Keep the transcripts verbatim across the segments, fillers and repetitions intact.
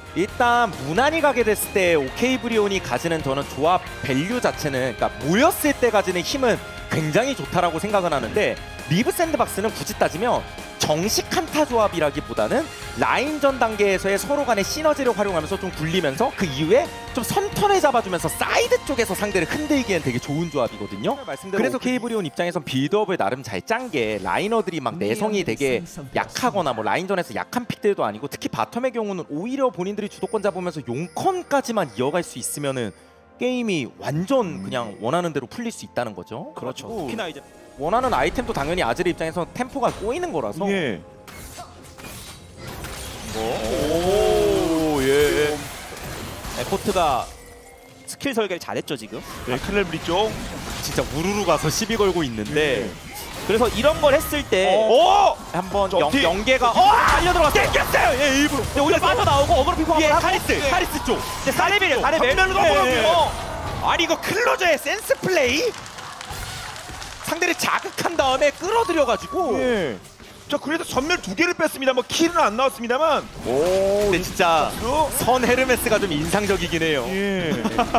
일단 무난히 가게 됐을 때 오케이 브리온이 가지는 저는 조합 밸류 자체는, 그러니까 모였을 때 가지는 힘은 굉장히 좋다라고 생각은 하는데, 리브 샌드박스는 굳이 따지면 정식 한타 조합이라기보다는 라인전 단계에서의 서로 간의 시너지를 활용하면서 좀 굴리면서 그 이후에 좀 선턴을 잡아주면서 사이드 쪽에서 상대를 흔들기엔 되게 좋은 조합이거든요. 그래서 오케이 브리온 입장에선 빌드업을 나름 잘 짠 게, 라이너들이 막 내성이 되게 약하거나 뭐 라인전에서 약한 픽들도 아니고, 특히 바텀의 경우는 오히려 본인들이 주도권 잡으면서 용컨까지만 이어갈 수 있으면은 게임이 완전 그냥 원하는 대로 풀릴 수 있다는 거죠. 그렇죠. 특히나 이제 원하는 아이템도 당연히 아즈르 입장에서 템포가 꼬이는 거라서. 예. 뭐? 오, 예. 에포트가 스킬 설계를 잘했죠 지금. 네, 클레 브리쪽. 진짜 우르르 가서 시비 걸고 있는데. 네. 그래서 이런 걸 했을 때 오! 한번 점티. 연, 연계가 어! 달려 들어갔어요. 땡겼어요! 예, 일부러. 근데 오히려 빠져 나오고 어그로 핑퐁 예, 한번 하고. 카리스! 예. 카리스 쪽! 이제 사레벨이에요. 사레벨. 전멸로 예, 가보라고요! 예. 아니 이거 클로저의 센스 플레이? 상대를 자극한 다음에 끌어들여가지고. 예. 자, 그래도 전멸 두 개를 뺐습니다. 뭐 킬은 안 나왔습니다만. 오, 근데 진짜 또? 선 헤르메스가 좀 인상적이긴 해요. 예.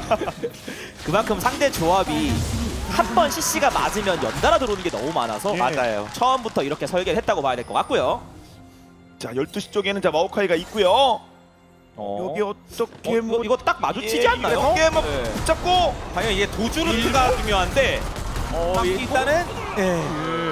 그만큼 상대 조합이 한 번 씨씨가 맞으면 연달아 들어오는 게 너무 많아서 예. 맞아요. 처음부터 이렇게 설계를 했다고 봐야 될 것 같고요. 자, 열두 시 쪽에는 자 마오카이가 있고요. 어. 여기 어떻게 어, 뭐 이거 딱 마주치지 예, 않나요? 어깨 뭐 예. 붙잡고. 당연히 이게 도주루트가 중요한데, 어, 딱 일단은 예. 예.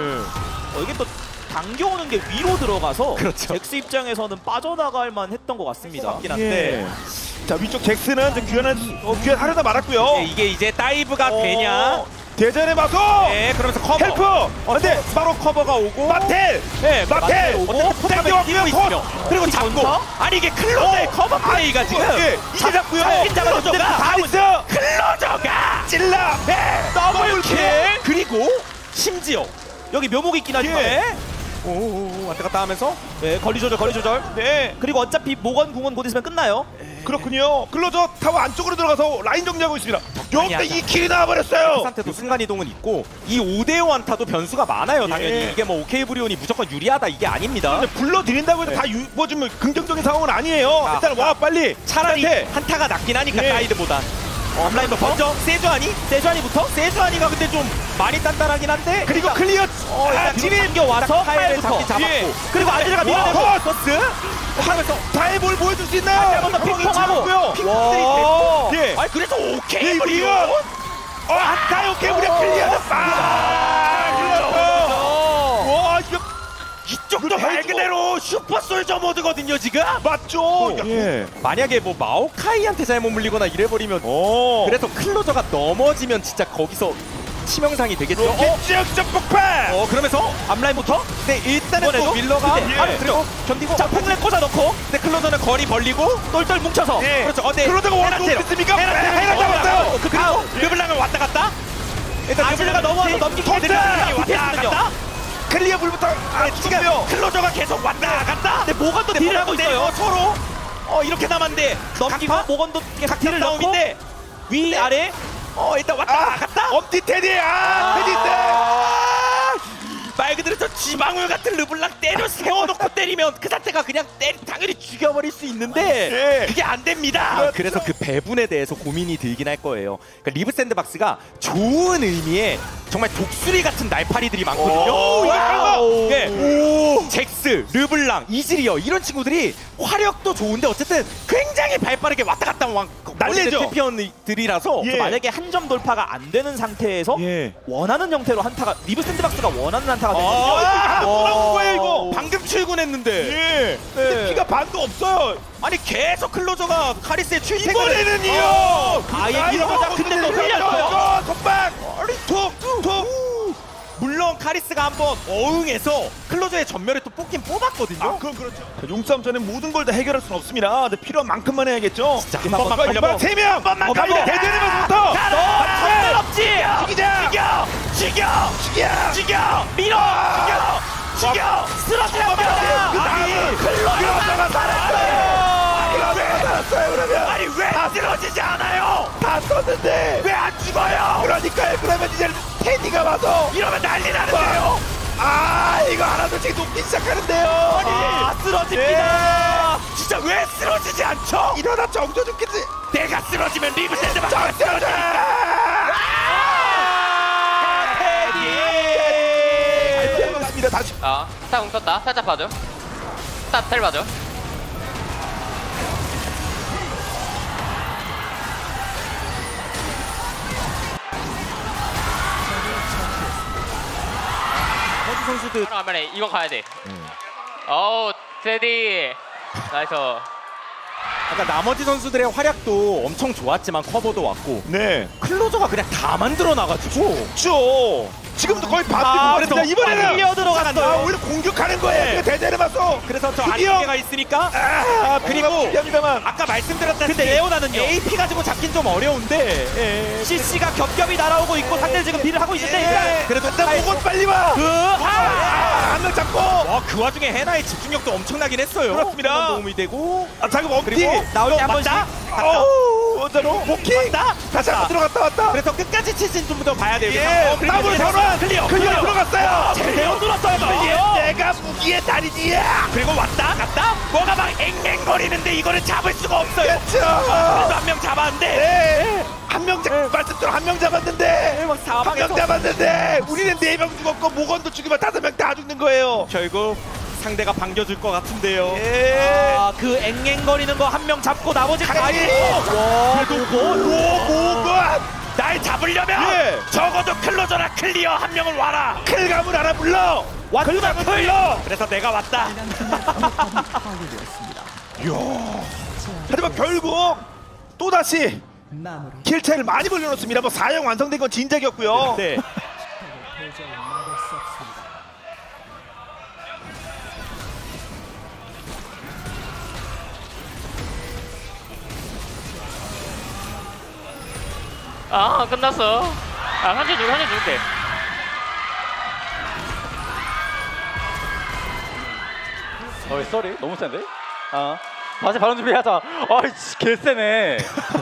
어, 이게 또 당겨오는 게 위로 들어가서 그렇죠. 잭스 입장에서는 빠져나갈 만 했던 것 같습니다. 맞긴 한데. 예. 자, 위쪽 잭스는 좀 귀환한 어, 귀환 하려다 말았고요. 예, 이게 이제 다이브가 어, 되냐? 대전에 맞서. 예, 그러면서 커버. 헬프. 근데 바로 커버가 오고. 마텔. 예, 마텔. 오고. 땡겨왔고요. 뛰고 있으며. 그리고 잡고. 전터? 아니 이게 클로저의 어. 커버 플레이가 지금. 예, 이제 잡고요. 잡긴 잡았는데 다리스. 클로저가 찔러. 배. 더블킬. 그리고 심지어 여기 묘목이 있긴 하지만 예. 오오오 왔다 갔다 하면서 네, 거리 조절 거리 조절. 네. 그리고 어차피 모건 궁은 곧 있으면 끝나요. 그렇군요. 클로저 타워 안쪽으로 들어가서 라인 정리하고 있습니다. 여기서 하자. 이 킬이 나와버렸어요. 상태도 순간 이동은 있고, 이 오 대 오 한타도 변수가 많아요. 당연히 예. 이게 뭐 오케이 브리온이 무조건 유리하다 이게 아닙니다. 근데 불러드린다고 해서 네. 다 유보주면 긍정적인 상황은 아니에요. 아, 일단 와 빨리. 차라리 네. 한타가 낫긴 하니까 예. 사이드보다. 업라인도 먼저 세주아니? 세주아니부터? 세주아니가 근데 좀 많이 단단하긴 한데, 그리고 일단 클리어. 어, 일단 뒤로 당겨와서 카이를 카이부터. 잡긴 잡았고, 예. 그리고 아즈르가 밀어내고 와, 버스 하면서 다해 뭘 보여줄 수 있나요? 한번 더 핑퐁하고 핑퐁들이 와. 됐고. 예. 아니 그래서 오케이 예, 브리온. 어, 안타요. 오케이 우리 클리어. 아, 클리어. 와, 이거 이쪽도 말 그대로 슈퍼 솔저 모드거든요 지금. 맞죠? 예. 만약에 뭐 마오카이한테 잘못 물리거나 이래버리면, 오. 그래서 클로저가 넘어지면 진짜 거기서 치명상이 되겠죠. 어? 로켓 지역적 폭발. 어 그러면서 앞라인부터. 네 일단은 또 이번에도? 밀러가 근데, 예. 아래 들어 견디고. 자 폭렉 꽂아 넣고 근데 클로저는 거리 벌리고. 똘똘 뭉쳐서. 예. 그렇죠. 어, 네. 클로저가 원하는 거 있습니까? 해가 잡았어요. 그 그리고 르블랑을 왔다 갔다. 일단 아즈르가 넘어와서 넘기기 토트! 왔다 갔다. 클리어 불부터 아, 지금 죽었고요. 클로저가 계속 왔다 갔다. 근데 모건도 근데 딜을 하고 모건도 있어요. 서로 어 이렇게 남았는데 넘기고 각파? 모건도 계속 딜을 넣고 싸움인데 위 아래. 어 일단 왔다 아, 갔다. 엄티 테디. 아, 테디 때. 아, 말 그대로 저 지방울 같은 르블랑 때려 세워놓고 때리면 그 자체가 그냥 때리 당연히 죽여버릴 수 있는데 예. 그게 안 됩니다. 그렇죠. 그래서 그 배분에 대해서 고민이 들긴 할 거예요. 그러니까 리브 샌드박스가 좋은 의미의 정말 독수리 같은 날파리들이 많거든요. 오, 와우. 예. 오. 잭스, 르블랑, 이즈리어 이런 친구들이 화력도 좋은데 어쨌든 굉장히 발빠르게 왔다 갔다 막 날래죠. 챔피언들이라서 예. 만약에 한 점 돌파가 안 되는 상태에서 예. 원하는 형태로 한타가 리브 샌드박스가 원하는 한타가 되거든요. 아, 돌아온 거예요 이거. 방금 출근했는데. 예. 근데 피가 반도 없어요. 아니 계속 클로저가 카리스의 출퇴근을. 이번에는요. 어. 아예 밀어보자. 근데 또 흘렸어요. 선박. 톡톡. 물론 카리스가 한번 어흥해서 클로저의 전멸에 또 뽑긴 뽑았거든요. 아, 그건 그렇죠. 자, 용싸움 전에 모든 걸 다 해결할 수는 없습니다. 근데 필요한 만큼만 해야겠죠. 자, 한 번만 걸려봐. 세 명. 한 번만 걸려. 대전에서부터. 전멸 없지. 죽이자. 죽여. 죽여. 죽여. 죽여. 밀어. 죽여. 죽여. 쓰러뜨려. 그 다음은 클로저가 살았어요. 클로저가 살았어요. 그러면 아니 왜 쓰러지지 않아요? 다 썼는데 왜 안 죽어요? 그러니까요. 그러면 이제 테디가 와서 이러면 난리 나는데요. 아, 이거 하나둘씩 녹기 시작하는데요. 아 쓰러집니다. 진짜 왜 왜 쓰러지지 않죠? 일어나 정도 죽겠지. 내가 쓰러지면 리브 샌드박스 쓰러져. 갑니다 다시. 어, 딱 웅떴다. 살짝 봐줘. 딱 텔 봐줘. 허드 선수들 바로 안면에 이거 가야 돼. 어우, 테디. 나이스. 아까 나머지 선수들의 활약도 엄청 좋았지만 커버도 왔고 네. 클로저가 그냥 다 만들어 나가지고 죠. 지금도 거의 아, 반대로 그래서 이번에는 밀려 들어갔어요. 아, 오히려 공격하는 거예요. 대대를 봤어. 그래서 저 드디어! 안개가 있으니까 아, 그리고 합니다만 아까 말씀드렸다시피 근데 레오나는요? 에이피 가지고 잡긴 좀 어려운데 예. 씨씨가 겹겹이 날아오고 있고 상대 지금 딜을 하고 있는데 일단 그래도 일단 잘- 보고 빨리 와. 그 아, 한 명 잡고. 와, 그 와중에 헤나의 집중력도 엄청나긴 했어요. 그렇습니다. 그런 도움이 되고 아, 잠깐 엄지. 그리고 나올 때 한 번씩 맞다? 어우, 어쩌로? 복킹. 맞다? 다시 한번 들어갔다 왔다. 그래서 끝까지 치신 좀 더 봐야 돼요. 예, 그래서 더블 그리고 전환. 클리어, 클리어 클리어. 들어갔어요. 제대로 뚫었어요. 클리어. 내가 무기의 달인이야. 그리고 왔다 갔다 뭐가 막 앵앵거리는데 이거를 잡을 수가 없어요. 그렇죠. 그래서 한 명 잡았는데 네. 한명 잡, 말씀대로 한 명 잡았는데, 막 한 명 사방에서 잡았는데, 우리는 네 명 죽었고 모건도 죽이면 다섯 명 다 죽는 거예요. 결국 상대가 반겨줄 것 같은데요. 예. 아, 그 앵앵거리는 거 한 명 잡고 나머지 다 강희. 있고. 와, 오, 모건. 날 잡으려면 예. 적어도 클로저나 클리어 한 명을 와라. 클감을 하나 불러. 왔다 불러. 그래서 내가 왔다. 이야. 하지만 결국 또 다시 킬 차이를 많이 벌려놓습니다. 뭐 사 형 완성된 건 진작이었고요. 네. 아, 끝났어. 아, 한줄 누구, 한줄 누군데? 어이 쏘리 너무 센데? 아 다시 발언 준비하자. 아이씨 개쎄네.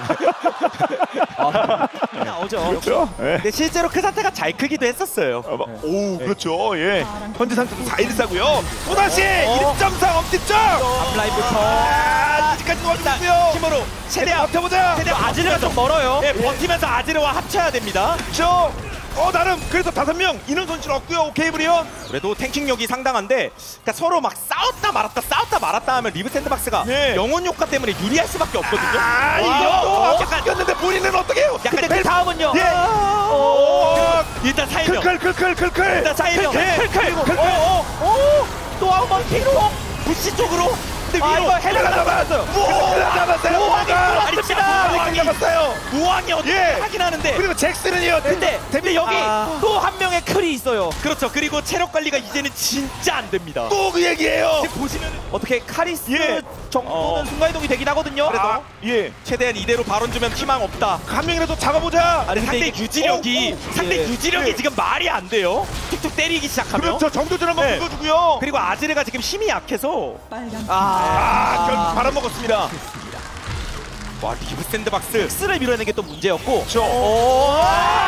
나오죠. 그렇죠. 예. 근데 실제로 그 사태가 잘 크기도 했었어요. 아, 뭐, 오, 그렇죠. 예. 현재 상태도 사 일 사고요. 또 다시 일 점 사 엄지점. 앞라인부터. 아, 아직까지 도와주고요. 힘으로 최대한 버텨보자. 최대한 아지르가 좀 멀어요. 예, 버티면서 아지르와 합쳐야 됩니다. 그렇죠. 어, 나름 그래서 다섯 명 인원 손실 없고요. 오케이 브리온. 그래도 탱킹력이 상당한데 그러니까 서로 막 싸웠다 말았다 싸웠다 말았다 하면 리브 샌드박스가 네. 영혼 효과 때문에 유리할 수밖에 없거든요. 아, 와, 이것도 어, 약간 꼈는데 본인은 어떻게 해요? 약간 근데 그 다음은요. 예. 오, 오, 일단 사일명 클클클클클클. 일단 사일명 클클. 또 한 번 피로. 부시 쪽으로 근데 아, 위로 이거 헤라가 잡았어요. 무호가 잡았어요. 무왕이 무호가 뚫었습니다. 무왕이 잡았어요. 무왕이 어떻게 예. 하긴 하는데 그리고 잭슨은요. 근데 근데 여기 아. 또 한 명의 클이 있어요. 그렇죠. 그리고 체력 관리가 이제는 진짜 안 됩니다. 또 그 얘기예요. 지금 보시면 어떻게 카리스 예. 정도는 어. 순간이동이 되긴 하거든요. 그래도 아, 예. 최대한 이대로 발언 주면 희망 없다. 한 명이라도 잡아보자. 아니, 상대 근데 이게- 유지력이 어, 어. 상대 예. 유지력이 예. 지금 말이 안 돼요. 툭툭 때리기 시작하면. 그렇죠. 정도전 한번 네. 긁어주고요. 그리고 아지르가 지금 힘이 약해서 아, 아, 결국 바람먹었습니다. 와, 리브 샌드박스 스를 밀어내는 게 또 문제였고. 저. 오.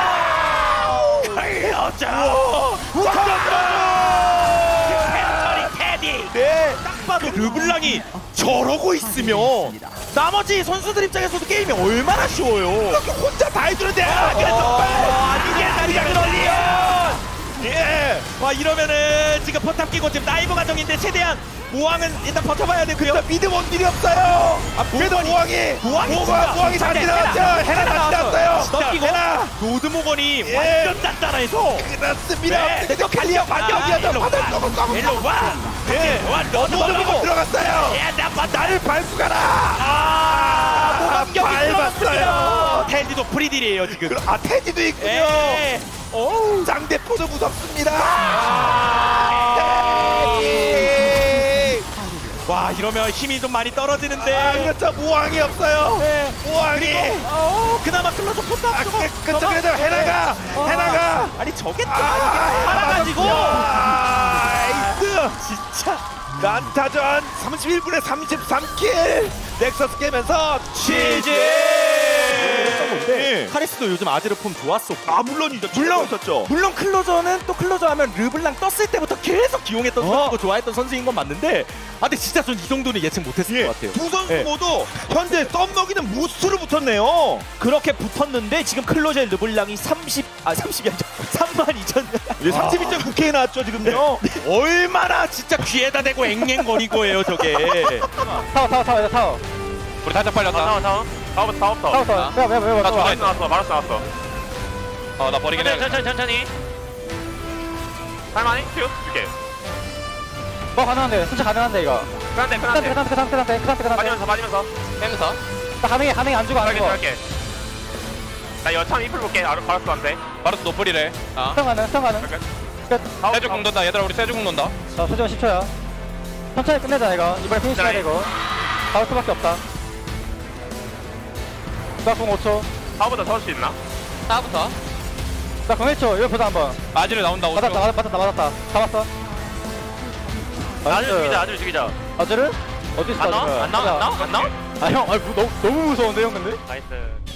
클로저 테디 네. 딱 봐도 르블랑이 저러고 있으면 나머지 선수들 입장에서도 게임이 얼마나 쉬워요. 이렇게 혼자 다 해주는데. 아, 그래서 빨리. 이게 다리가 걸리요. 예. 와, 이러면은 지금 포탑 끼고 지금 다이브 과정인데 최대한 모왕은 일단 버텨봐야 되고요. 일단 미드 원딜이 없어요. 아, 그래도 모건이- 모왕이 모왕이 모왕 진짜 모왕이 잘 상대 지나갔죠. 헤라, 헤라 잘 헤라 지나갔어요. 진짜 넘기고. 헤라 노드모건이 예. 완전 단단해서 그렇습니다. 네. 근데 갈리어 반격이었죠. 일로 바닥 와. 넘어 넘어. 일로 와. 예. 와, 너도 넘어 넘어. 들어갔어요. 예, 나 봐. 나를 밟고 가라. 아, 반격이 밟았어요. 테디도 프리딜이에요 지금. 아, 테디도 있군요. 예. 어우, 장대포도 무섭습니다. 아. 테디. 와, 이러면 힘이 좀 많이 떨어지는데. 아, 그렇죠. 모왕이 없어요. 네. 모왕이. 어, 그나마 클로저 포탑 아, 저거. 그, 그쵸, 그래도 헤라가, 헤라가. 아니 저게 또 아, 살아가지고. 아, 에이스. 진짜. 난타전 삼십일 분에 삼십삼 킬. 넥서스 깨면서 치즈. 네. 카리스도 요즘 아지르 폼 좋았었고. 아, 물론이죠. 물론 있었죠. 물론 클로저는 또 클로저 하면 르블랑 떴을 때부터 계속 기용했던 어. 선수고 좋아했던 선수인 건 맞는데 아 근데 진짜 전 이 정도는 예측 못했을 예, 것 같아요. 두 선수 예. 모두 현재 썸먹이는 무스로 붙었네요. 그렇게 붙었는데 지금 클로젤 르블랑이 삼십 아 삼십이 아니죠. 삼만 이천. 예, 삼십이 점 구 케이 나왔죠 지금요. 얼마나 진짜 귀에다 대고 앵앵거리고예요 저게. 타워 타워 타워 타워 우리 살짝 팔렸다. 타워 타워. 타워부터 타워부터. 타워 타워 왜왜 왜 왜 나 타워 마르스 나왔어. 마르스 나왔어. 어나 버리긴 해. 천천히 천천히. 할만해? 큐 줄게. 뭐 가능한데 진짜 가능한데 이거 편한데 그 상태 그 편한데. 상태 그 상태 그 상태 그 상태 그 상태 맞으면서 맞으면서. 빼면서. 나 가능해 가능해 안 죽어 안 할게 죽어 할게. 나 여참 이플 볼게. 아르 바르스 안 돼. 바르스 노플이래. 아. 수정 가능 수정 가능 세주 공 돈다. 얘들아 우리 세주 공 돈다. 자 수정 십 초야 천천히 끝내자 이거 이번에 피니시 해야 되고 나올 수밖에 없다 나공 오 초 타워부터 터질 수 있나? 타워부터. 나공 일 초 이거 보자 한번 아지를 나온다. 맞았다 맞았다 맞았다 맞았다 잡았어 아지를 죽이자. 아지를 죽이자. 아즈를? 어디 있어 안 나와? 아즈가? 안 나와? 안 나와? 안 나와? 아형 아니 무- 너무, 너무 무서운데 형 근데? 나이스.